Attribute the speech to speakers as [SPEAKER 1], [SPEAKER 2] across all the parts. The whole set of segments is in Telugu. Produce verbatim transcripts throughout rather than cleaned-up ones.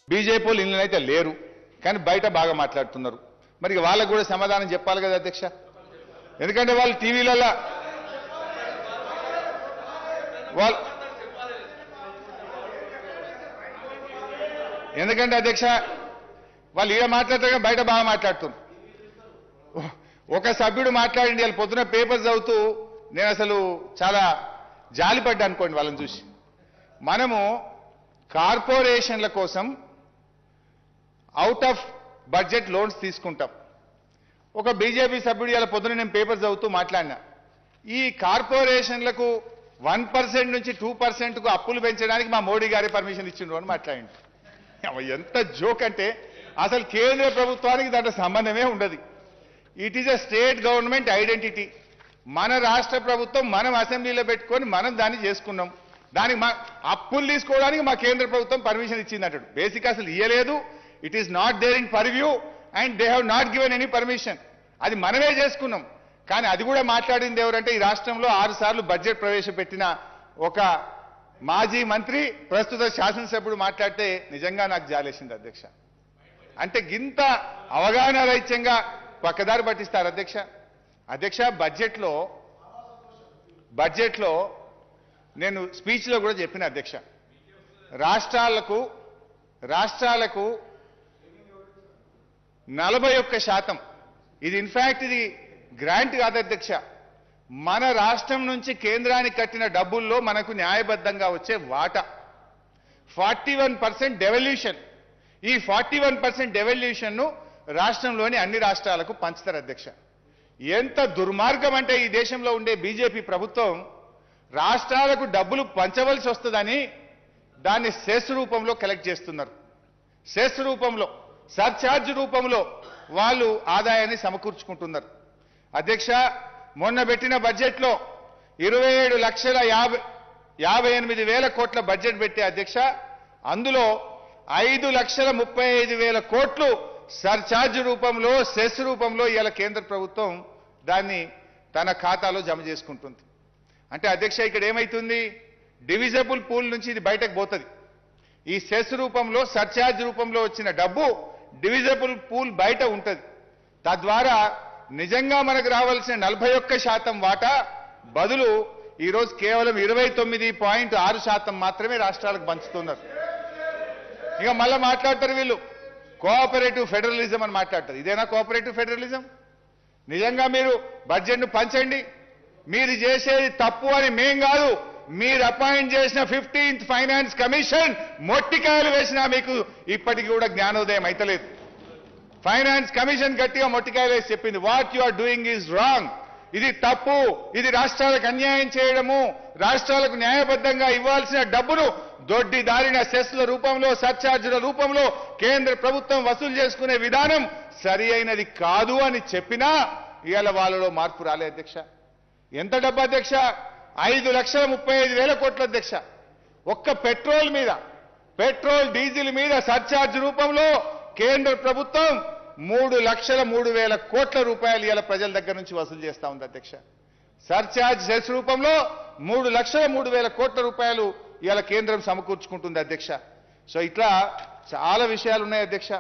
[SPEAKER 1] బీజేపీ వాళ్ళు ఇళ్ళని అయితే లేరు, కానీ బయట బాగా మాట్లాడుతున్నారు. మరి వాళ్ళకు కూడా సమాధానం చెప్పాలి కదా అధ్యక్ష. ఎందుకంటే వాళ్ళు టీవీలలో వాళ్ళు ఎందుకంటే అధ్యక్ష వాళ్ళు ఈడ మాట్లాడతారు కానీ బయట బాగా మాట్లాడుతున్నారు. ఒక సభ్యుడు మాట్లాడింది వాళ్ళు పొద్దున పేపర్ చదువుతూ నేను అసలు చాలా జాలిపడ్డా అనుకోండి వాళ్ళని చూసి. మనము కార్పొరేషన్ల కోసం అవుట్ ఆఫ్ బడ్జెట్ లోన్స్ తీసుకుంటాం. ఒక బీజేపీ సభ్యుడు ఇలా పొద్దున నేను పేపర్ చదువుతూ మాట్లాడినా, ఈ కార్పొరేషన్లకు వన్ పర్సెంట్ నుంచి టూ పర్సెంట్కు అప్పులు పెంచడానికి మా మోడీ గారి పర్మిషన్ ఇచ్చిండ్రు అని మాట్లాడిండు. ఎంత జోక్ అంటే అసలు కేంద్ర ప్రభుత్వానికి దాంట్లో సంబంధమే ఉండదు. It is a state government identity. మన రాష్ట్ర ప్రభుత్వం మనం అసెంబ్లీలో పెట్టుకొని మనం దాన్ని చేసుకున్నాం. దానికి మా అప్పులు తీసుకోవడానికి మా కేంద్ర ప్రభుత్వం పర్మిషన్ ఇచ్చింది అంటాడు. బేసిక్ అసలు ఇయ్యలేదు. It is not there in purview and they have not given any permission. అది మనమే చేసుకున్నాం. కానీ అది కూడా మాట్లాడింది ఎవరంటే ఈ రాష్ట్రంలో ఆరు సార్లు బడ్జెట్ ప్రవేశపెట్టిన ఒక మాజీ మంత్రి ప్రస్తుత శాసనసభ్యుడు మాట్లాడితే నిజంగా నాకు జాలేసింది అధ్యక్ష. అంటే గింత అవగాహన రహితంగా పక్కదారి పట్టిస్తారు అధ్యక్ష. అధ్యక్ష బడ్జెట్లో బడ్జెట్లో నేను స్పీచ్లో కూడా చెప్పిన అధ్యక్ష, రాష్ట్రాలకు రాష్ట్రాలకు నలభై ఒక్క శాతం ఇది ఇన్ఫ్యాక్ట్ ఇది గ్రాంట్ కాదు అధ్యక్ష, మన రాష్ట్రం నుంచి కేంద్రానికి కట్టిన డబ్బుల్లో మనకు న్యాయబద్ధంగా వచ్చే వాటా ఫార్టీ వన్ పర్సెంట్ డెవల్యూషన్. ఈ ఫార్టీ వన్ పర్సెంట్ డెవల్యూషన్ను రాష్ట్రంలోని అన్ని రాష్ట్రాలకు పంచుతారు అధ్యక్ష. ఎంత దుర్మార్గం అంటే ఈ దేశంలో ఉండే బీజేపీ ప్రభుత్వం రాష్ట్రాలకు డబ్బులు పంచవలసి వస్తుందని దాన్ని సెస్ రూపంలో కలెక్ట్ చేస్తున్నారు. సెస్ రూపంలో, సర్ఛార్జ్ రూపంలో వాళ్ళు ఆదాయాన్ని సమకూర్చుకుంటున్నారు. అధ్యక్ష మొన్న పెట్టిన బడ్జెట్లో ఇరవై ఏడు లక్షల యాభై యాభై ఎనిమిది వేల కోట్ల బడ్జెట్ పెట్టే అధ్యక్ష, అందులో ఐదు లక్షల ముప్పై ఐదు వేల కోట్లు సర్ఛార్జ్ రూపంలో, సెస్ రూపంలో ఇవాళ కేంద్ర ప్రభుత్వం దాన్ని తన ఖాతాలో జమ చేసుకుంటుంది. అంటే అధ్యక్ష ఇక్కడ ఏమైతుంది, డివిజబుల్ పూల్ నుంచి ఇది బయటకు పోతుంది. ఈ సెస్ రూపంలో, సర్ఛార్జ్ రూపంలో వచ్చిన డబ్బు డివిజబుల్ పూల్ బయట ఉంటుంది. తద్వారా నిజంగా మనకు రావాల్సిన నలభై ఒక్క శాతం వాటా బదులు ఈరోజు కేవలం ఇరవై తొమ్మిది పాయింట్ ఆరు శాతం మాత్రమే రాష్ట్రాలకు పంచుతున్నారు. ఇక మళ్ళీ మాట్లాడతారు వీళ్ళు కోఆపరేటివ్ ఫెడరలిజం అని మాట్లాడతారు. ఇదేనా కోఆపరేటివ్ ఫెడరలిజం? నిజంగా మీరు బడ్జెట్ను పంచండి. మీరు చేసేది తప్పు అని మేం కాదు, మీరు అపాయింట్ చేసిన ఫిఫ్టీన్త్ ఫైనాన్స్ కమిషన్ మొట్టికాయలు వేసినా మీకు ఇప్పటికీ కూడా జ్ఞానోదయం అయితలేదు. ఫైనాన్స్ కమిషన్ గట్టిగా మొట్టికాయలు వేసి చెప్పింది, what you are doing is wrong, ఇది తప్పు, ఇది రాష్ట్రాలకు అన్యాయం చేయడము, రాష్ట్రాలకు న్యాయబద్ధంగా ఇవ్వాల్సిన డబ్బును దొడ్డి దారిన సెస్ల రూపంలో, సర్ఛార్జీల రూపంలో కేంద్ర ప్రభుత్వం వసూలు చేసుకునే విధానం సరి అయినది కాదు అని చెప్పినా ఇవాళ వాళ్ళలో మార్పు రాలే అధ్యక్ష. ఎంత డబ్బు అధ్యక్ష? ఐదు లక్షల ముప్పై ఐదు వేల కోట్ల అధ్యక్ష. ఒక్క పెట్రోల్ మీద, పెట్రోల్ డీజిల్ మీద సర్ఛార్జ్ రూపంలో కేంద్ర ప్రభుత్వం మూడు లక్షల మూడు వేల కోట్ల రూపాయలు ఇవాళ ప్రజల దగ్గర నుంచి వసూలు చేస్తా ఉంది అధ్యక్ష. సర్ఛార్జ్ సెస్ రూపంలో మూడు లక్షల మూడు వేల కోట్ల రూపాయలు ఇవాళ కేంద్రం సమకూర్చుకుంటుంది అధ్యక్ష. సో ఇట్లా చాలా విషయాలు ఉన్నాయి అధ్యక్ష.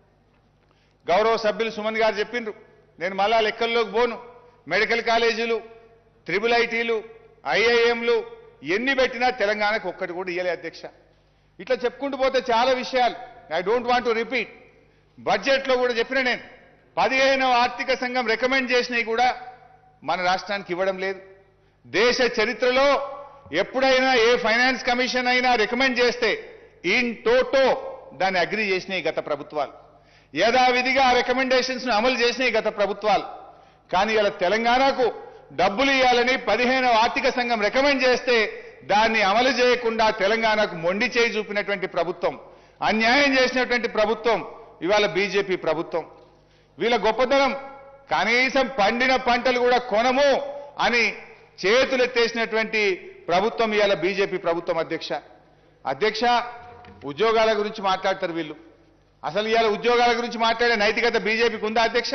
[SPEAKER 1] గౌరవ సభ్యులు సుమన్ గారు చెప్పిండ్రు, నేను మళ్ళా లెక్కల్లోకి పోను. మెడికల్ కాలేజీలు, త్రిబుల్ ఐటీలు, ఐఐఎంలు ఎన్ని పెట్టినా తెలంగాణకు ఒక్కటి కూడా ఇయ్యలే అధ్యక్ష. ఇట్లా చెప్పుకుంటూ పోతే చాలా విషయాలు. I don't want to repeat. బడ్జెట్లో కూడా చెప్పిన నేను పదిహేనవ ఆర్థిక సంఘం రికమెండ్ చేసినవి కూడా మన రాష్ట్రానికి ఇవ్వడం లేదు. దేశ చరిత్రలో ఎప్పుడైనా ఏ ఫైనాన్స్ కమిషన్ అయినా రికమెండ్ చేస్తే ఇన్ టోటో దాన్ని అగ్రీ చేసినాయి గత ప్రభుత్వాలు, యథావిధిగా ఆ రికమెండేషన్స్ ను అమలు చేసినాయి గత ప్రభుత్వాలు. కానీ ఇలా తెలంగాణకు డబ్బులు ఇవ్వాలని పదిహేనవ ఆర్థిక సంఘం రికమెండ్ చేస్తే దాన్ని అమలు చేయకుండా తెలంగాణకు మొండి చేయి చూపినటువంటి ప్రభుత్వం, అన్యాయం చేసినటువంటి ప్రభుత్వం ఇవాళ బీజేపీ ప్రభుత్వం. వీళ్ళ గొప్పతనం కనీసం పండిన పంటలు కూడా కొనము అని చేతులెత్తేసినటువంటి ప్రభుత్వం ఇవాళ బీజేపీ ప్రభుత్వం అధ్యక్ష. అధ్యక్ష ఉద్యోగాల గురించి మాట్లాడతారు వీళ్ళు. అసలు ఇవాళ ఉద్యోగాల గురించి మాట్లాడే నైతికత బీజేపీకి ఉందా అధ్యక్ష?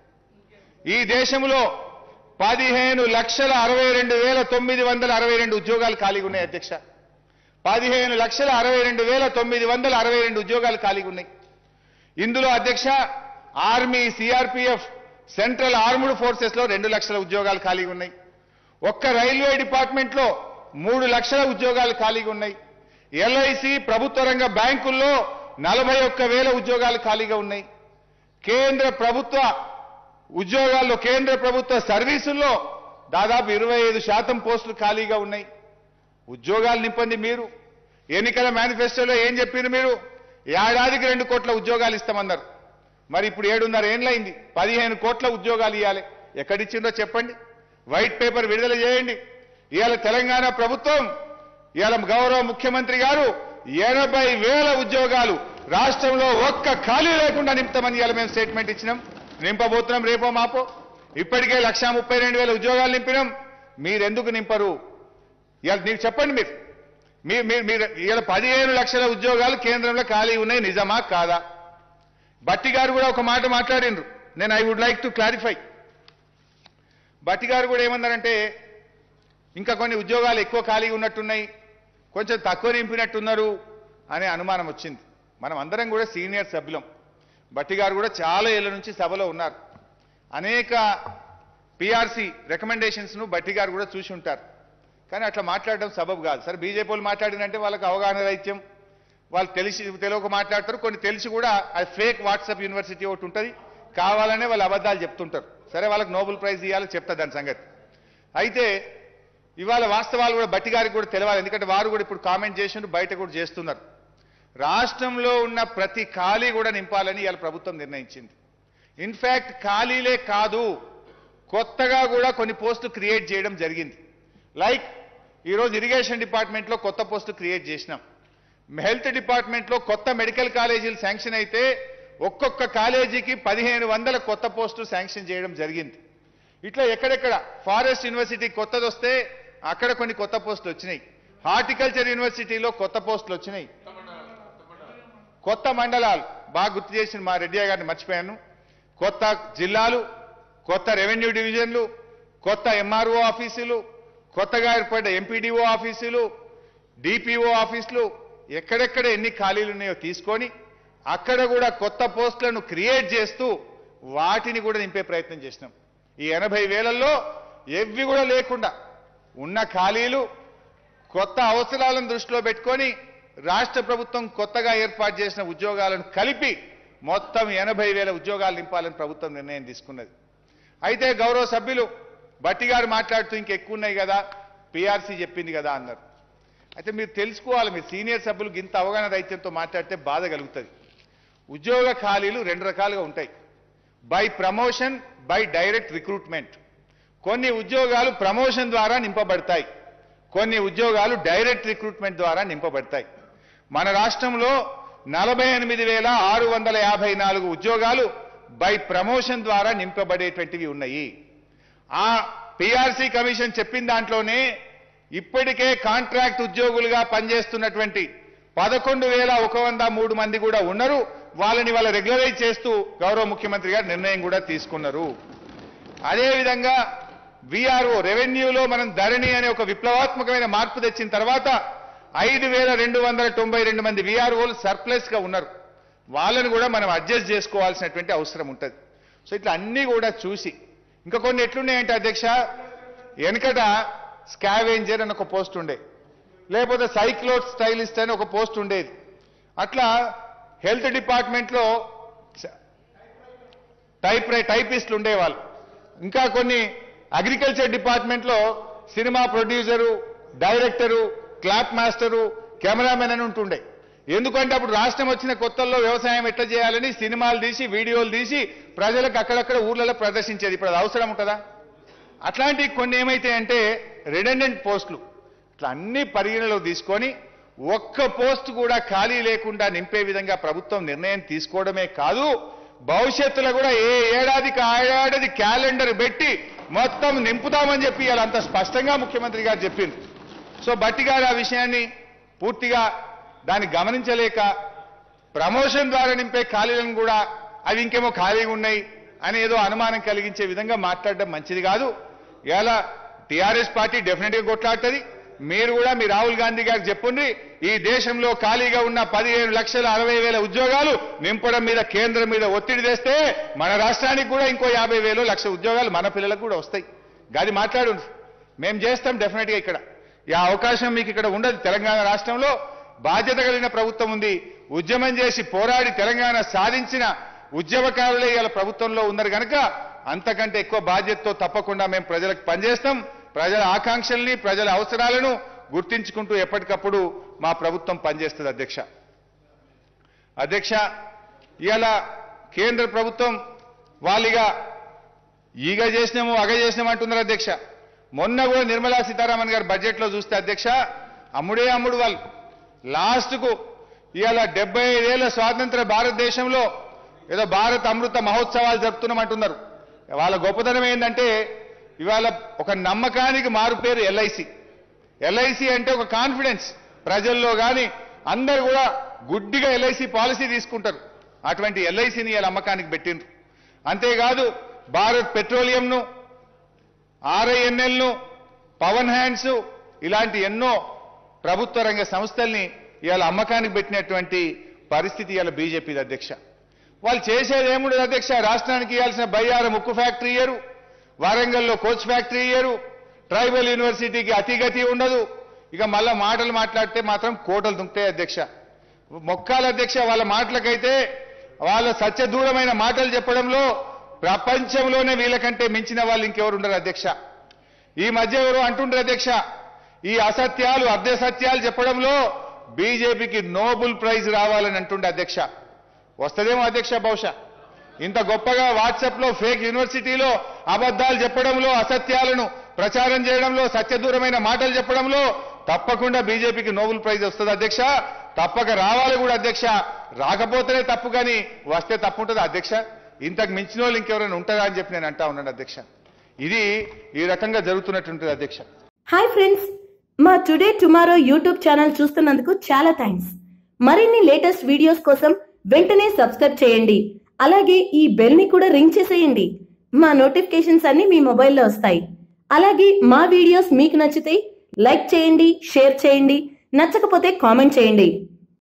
[SPEAKER 1] ఈ దేశంలో పదిహేను లక్షల అరవై రెండు వేల తొమ్మిది వందల అరవై రెండు ఉద్యోగాలు ఖాళీగా ఉన్నాయి అధ్యక్ష. పదిహేను లక్షల అరవై రెండు వేల తొమ్మిది వందల అరవై రెండు ఉద్యోగాలు ఖాళీగా ఉన్నాయి. ఇందులో అధ్యక్ష army, CRPF, central armed forces లో రెండు లక్షల ఉద్యోగాలు ఖాళీగా ఉన్నాయి. ఒక్క రైల్వే డిపార్ట్మెంట్ లో మూడు లక్షల ఉద్యోగాలు ఖాళీగా ఉన్నాయి. ఎల్ఐసి, ప్రభుత్వ రంగ బ్యాంకుల్లో నలభై ఒక్క వేల ఉద్యోగాలు ఖాళీగా ఉన్నాయి. కేంద్ర ప్రభుత్వ ఉద్యోగాల్లో, కేంద్ర ప్రభుత్వ సర్వీసుల్లో దాదాపు ఇరవై ఐదు శాతం పోస్టులు ఖాళీగా ఉన్నాయి. ఉద్యోగాలు నింపండి మీరు. ఎన్నికల మేనిఫెస్టోలో ఏం చెప్పారు మీరు? ఏడాదికి రెండు కోట్ల ఉద్యోగాలు ఇస్తామన్నారు. మరి ఇప్పుడు ఏడున్నర ఏళ్ళైంది, పదిహేను కోట్ల ఉద్యోగాలు ఇవ్వాలి. ఎక్కడిచ్చిందో చెప్పండి. వైట్ పేపర్ విడుదల చేయండి. ఇవాళ తెలంగాణ ప్రభుత్వం, ఇవాళ గౌరవ ముఖ్యమంత్రి గారు ఎనభై వేల ఉద్యోగాలు రాష్ట్రంలో ఒక్క ఖాళీ లేకుండా నింపుతామని ఇవాళ మేము స్టేట్మెంట్ ఇచ్చినాం. నింపబోతున్నాం రేపో మాపో. ఇప్పటికే లక్షా ముప్పై రెండు వేల ఉద్యోగాలు నింపినాం. మీరెందుకు నింపరు? ఇవాళ మీరు చెప్పండి. మీరు మీరు మీరు ఇవాళ పదిహేను లక్షల ఉద్యోగాలు కేంద్రంలో ఖాళీ ఉన్నాయి, నిజమా కాదా? భట్టి గారు కూడా ఒక మాట మాట్లాడిండ్రు. నేను I would like to clarify. Bhatti గారు కూడా ఏమన్నారంటే ఇంకా కొన్ని ఉద్యోగాలు ఎక్కువ ఖాళీగా ఉన్నట్టున్నాయి, కొంచెం తక్కువ నింపినట్టున్నారు అనే అనుమానం వచ్చింది. మనం అందరం కూడా సీనియర్ సభ్యులం. భట్టి గారు కూడా చాలా ఏళ్ల నుంచి సభలో ఉన్నారు. అనేక పిఆర్సీ రికమెండేషన్స్ను భట్టి గారు కూడా చూసి ఉంటారు. కానీ అట్లా మాట్లాడడం సబబు కాదు. సరే, బీజేపీ వాళ్ళు మాట్లాడినంటే వాళ్ళకి అవగాహన రైత్యం, వాళ్ళు తెలిసి తెలియక మాట్లాడతారు. కొన్ని తెలిసి కూడా అది ఫేక్ వాట్సాప్ యూనివర్సిటీ ఒకటి ఉంటుంది, కావాలనే వాళ్ళు అబద్ధాలు చెప్తుంటారు. సరే, వాళ్ళకి నోబెల్ ప్రైజ్ ఇవ్వాలి, చెప్తా దాని సంగతి. అయితే ఇవాళ వాస్తవాలు కూడా భట్టి గారికి కూడా తెలవాలి. ఎందుకంటే వారు కూడా ఇప్పుడు కామెంట్ చేసిండ్రు, బయట కూడా చేస్తున్నారు. రాష్ట్రంలో ఉన్న ప్రతి ఖాళీ కూడా నింపాలని ఇవాళ ప్రభుత్వం నిర్ణయించింది. ఇన్ఫ్యాక్ట్ ఖాళీలే కాదు, కొత్తగా కూడా కొన్ని పోస్టులు క్రియేట్ చేయడం జరిగింది. లైక్ ఈరోజు ఇరిగేషన్ డిపార్ట్మెంట్లో కొత్త పోస్టు క్రియేట్ చేసినాం. హెల్త్ డిపార్ట్మెంట్లో కొత్త మెడికల్ కాలేజీలు శాంక్షన్ అయితే ఒక్కొక్క కాలేజీకి పదిహేను వందల కొత్త పోస్టులు శాంక్షన్ చేయడం జరిగింది. ఇట్లా ఎక్కడెక్కడ ఫారెస్ట్ యూనివర్సిటీ కొత్తది వస్తే అక్కడ కొన్ని కొత్త పోస్టులు వచ్చినాయి. హార్టికల్చర్ యూనివర్సిటీలో కొత్త పోస్టులు వచ్చినాయి. కొత్త మండలాలు, బాగా గుర్తు చేసిన మా రెడ్డి గారిని మర్చిపోయాను. కొత్త జిల్లాలు, కొత్త రెవెన్యూ డివిజన్లు, కొత్త ఎంఆర్ఓ ఆఫీసులు, కొత్తగా ఏర్పడ్డ ఎంపీడీఓ ఆఫీసులు, డిపిఓ ఆఫీసులు, ఎక్కడెక్కడ ఎన్ని ఖాళీలు ఉన్నాయో తీసుకొని అక్కడ కూడా కొత్త పోస్టులను క్రియేట్ చేస్తూ వాటిని కూడా నింపే ప్రయత్నం చేసినాం. ఈ ఎనభై వేలల్లో ఎవ్వి కూడా లేకుండా ఉన్న ఖాళీలు కొత్త అవసరాలను దృష్టిలో పెట్టుకొని రాష్ట్ర ప్రభుత్వం కొత్తగా ఏర్పాటు చేసిన ఉద్యోగాలను కలిపి మొత్తం ఎనభై వేల ఉద్యోగాలు నింపాలని ప్రభుత్వం నిర్ణయం తీసుకున్నది. అయితే గౌరవ సభ్యులు భట్టి గారు మాట్లాడుతూ ఇంకెక్కువ ఉన్నాయి కదా, పీఆర్సీ చెప్పింది కదా అన్నారు. అయితే మీరు తెలుసుకోవాలి, మీరు సీనియర్ సభ్యులు ఇంత అవగాహన రైత్యంతో మాట్లాడితే బాధ కలుగుతుంది. ఉద్యోగ ఖాళీలు రెండు రకాలుగా ఉంటాయి. By promotion, by direct recruitment. కొన్ని ఉద్యోగాలు ప్రమోషన్ ద్వారా నింపబడతాయి, కొన్ని ఉద్యోగాలు డైరెక్ట్ రిక్రూట్మెంట్ ద్వారా నింపబడతాయి. మన రాష్ట్రంలో నలభై ఎనిమిది వేల ఆరు వందల యాభై నాలుగు ఉద్యోగాలు బై ప్రమోషన్ ద్వారా నింపబడేటువంటివి ఉన్నాయి. ఆ పీఆర్సీ కమిషన్ చెప్పిన దాంట్లోనే ఇప్పటికే కాంట్రాక్ట్ ఉద్యోగులుగా పనిచేస్తున్నటువంటి పదకొండు వేల ఒక వంద మూడు మంది కూడా ఉన్నారు. వాళ్ళని వాళ్ళ రెగ్యులరైజ్ చేస్తూ గౌరవ ముఖ్యమంత్రి గారు నిర్ణయం కూడా తీసుకున్నారు. అదేవిధంగా వీఆర్ఓ రెవెన్యూలో మనం ధరణి అనే ఒక విప్లవాత్మకమైన మార్పు తెచ్చిన తర్వాత ఐదు వేల రెండు వందల తొంభై రెండు మంది వీఆర్ఓలు సర్ప్లస్ గా ఉన్నారు. వాళ్ళని కూడా మనం అడ్జస్ట్ చేసుకోవాల్సినటువంటి అవసరం ఉంటుంది. సో ఇట్లా అన్ని కూడా చూసి ఇంకా కొన్ని ఎట్లున్నాయంటే అధ్యక్ష, వెనకట స్కావెంజర్ అని ఒక పోస్ట్ ఉండే, లేకపోతే సైక్లోట్ స్టైలిస్ట్ అని ఒక పోస్ట్ ఉండేది. అట్లా హెల్త్ డిపార్ట్మెంట్లో టైప్ టైపిస్టులు ఉండేవాళ్ళు. ఇంకా కొన్ని అగ్రికల్చర్ డిపార్ట్మెంట్లో cinema producer, director, clap master, cameramen అని ఉంటుండే. ఎందుకంటే అప్పుడు రాష్ట్రం వచ్చిన కొత్తల్లో వ్యవసాయం ఎట్లా చేయాలని సినిమాలు తీసి, వీడియోలు తీసి ప్రజలకు అక్కడక్కడ ఊర్లలో ప్రదర్శించేది. ఇప్పుడు అది అవసరం ఉంటుందా? అట్లాంటి కొన్ని ఏమైతే అంటే రిడెండెంట్ పోస్టులు. ఇట్లా అన్ని పరిగణలో తీసుకొని ఒక్క పోస్ట్ కూడా ఖాళీ లేకుండా నింపే విధంగా ప్రభుత్వం నిర్ణయం తీసుకోవడమే కాదు, భవిష్యత్తులో కూడా ఏ ఏడాదికి ఆ ఏడాది క్యాలెండర్ పెట్టి మొత్తం నింపుతామని చెప్పి ఇలా అంత స్పష్టంగా ముఖ్యమంత్రి గారు చెప్పింది. సో భట్టి గారు ఆ విషయాన్ని పూర్తిగా దాన్ని గమనించలేక ప్రమోషన్ ద్వారా నింపే ఖాళీలను కూడా అవి ఇంకేమో ఖాళీగా ఉన్నాయి అని ఏదో అనుమానం కలిగించే విధంగా మాట్లాడడం మంచిది కాదు. ఇలా టీఆర్ఎస్ పార్టీ డెఫినెట్గా కొట్లాడుతుంది, మీరు కూడా మీ రాహుల్ గాంధీ గారికి చెప్పండి, ఈ దేశంలో ఖాళీగా ఉన్న పదిహేను లక్షల అరవై వేల ఉద్యోగాలు నింపడం మీద కేంద్రం మీద ఒత్తిడి తెస్తే మన రాష్ట్రానికి కూడా ఇంకో యాభై వేలు లక్ష ఉద్యోగాలు మన పిల్లలకు కూడా వస్తాయి. గది మాట్లాడు, మేము చేస్తాం డెఫినెట్గా. ఇక్కడ ఈ అవకాశం మీకు ఇక్కడ ఉండదు. తెలంగాణ రాష్ట్రంలో బాధ్యత కలిగిన ప్రభుత్వం ఉంది. ఉద్యమం చేసి పోరాడి తెలంగాణ సాధించిన ఉద్యమకారులే ఇలా ప్రభుత్వంలో ఉన్నారు కనుక అంతకంటే ఎక్కువ బాధ్యతతో తప్పకుండా మేము ప్రజలకు పనిచేస్తాం. ప్రజల ఆకాంక్షల్ని, ప్రజల అవసరాలను గుర్తించుకుంటూ ఎప్పటికప్పుడు మా ప్రభుత్వం పనిచేస్తుంది. అధ్యక్ష అధ్యక్ష ఇవాళ కేంద్ర ప్రభుత్వం వాళ్ళిగా ఈగ చేసినాము అగ చేసినాము అంటున్నారు. అధ్యక్ష మొన్న కూడా నిర్మలా సీతారామన్ గారు బడ్జెట్లో చూస్తే అధ్యక్ష అమ్ముడే అమ్ముడు వాళ్ళు లాస్ట్కు ఇవాళ డెబ్బై ఐదేళ్ల స్వాతంత్ర భారతదేశంలో ఏదో భారత్ అమృత మహోత్సవాలు జరుపుతున్నామంటున్నారు. వాళ్ళ గొప్పతనం ఏంటంటే ఇవాళ ఒక నమ్మకానికి మారు పేరు ఎల్ఐసి. ఎల్ఐసి అంటే ఒక కాన్ఫిడెన్స్ ప్రజల్లో కానీ అందరూ కూడా గుడ్డిగా ఎల్ఐసి పాలసీ తీసుకుంటారు. అటువంటి ఎల్ఐసిని ఇలా అమ్మకానికి పెట్టిండ్రు. అంతేకాదు భారత్ పెట్రోలియంను, ఆర్ఐఎన్ఎల్ను, పవన్ హ్యాండ్స్ ఇలాంటి ఎన్నో ప్రభుత్వ రంగ సంస్థల్ని ఇవాళ అమ్మకానికి పెట్టినటువంటి పరిస్థితి ఇవాళ బీజేపీది. అధ్యక్ష వాళ్ళు చేసేది ఏముండదు అధ్యక్ష. రాష్ట్రానికి ఇవ్వాల్సిన బయ్యారం ఉక్కు ఫ్యాక్టరీ ఇయ్యరు, వరంగల్లో కోచ్ ఫ్యాక్టరీ ఇయ్యరు, ట్రైబల్ యూనివర్సిటీకి అతిగతి ఉండదు. ఇక మళ్ళా మాటలు మాట్లాడితే మాత్రం కోటలు దుంకుతాయి. అధ్యక్ష మొక్కాల అధ్యక్ష వాళ్ళ మాటలకైతే వాళ్ళ సత్యదూరమైన మాటలు చెప్పడంలో ప్రపంచంలోనే వీళ్ళకంటే మించిన వాళ్ళు ఇంకెవరు ఉండరు. అధ్యక్ష ఈ మధ్య ఎవరు అంటుండ్రు అధ్యక్ష, ఈ అసత్యాలు అర్ధ సత్యాలు చెప్పడంలో బీజేపీకి నోబెల్ ప్రైజ్ రావాలని అంటుండే. అధ్యక్ష వస్తదేమో అధ్యక్ష. బహుశా ఇంత గొప్పగా వాట్సాప్ లో ఫేక్ యూనివర్సిటీలో అబద్ధాలు చెప్పడంలో, అసత్యాలను ప్రచారం చేయడంలో, సత్యదూరమైన మాటలు చెప్పడంలో తప్పకుండా బీజేపీకి నోబెల్ ప్రైజ్ వస్తుంది. అధ్యక్ష తప్పక రావాలి కూడా. అధ్యక్ష రాకపోతేనే తప్పు, కానీ వస్తే తప్పు ఉంటుంది. అధ్యక్ష ఇంతకు మించిన వాళ్ళు ఇంకెవరైనా ఉంటారా అని చెప్పి నేను అంటా ఉన్నాను. అధ్యక్ష ఇది ఈ రకంగా జరుగుతున్నట్టుంటుంది. అధ్యక్ష
[SPEAKER 2] హాయ్ ఫ్రెండ్స్, మా టుడే టుమారో యూట్యూబ్ ఛానల్ చూస్తున్నందుకు చాలా థ్యాంక్స్. మరిన్ని లేటెస్ట్ వీడియోస్ కోసం వెంటనే సబ్స్క్రైబ్ చేయండి. అలాగే ఈ బెల్ ని కూడా రింగ్ చేసేయండి. మా నోటిఫికేషన్స్ అన్ని మీ మొబైల్లో వస్తాయి. అలాగే మా వీడియోస్ మీకు నచ్చితే లైక్ చేయండి, షేర్ చేయండి, నచ్చకపోతే కామెంట్ చేయండి.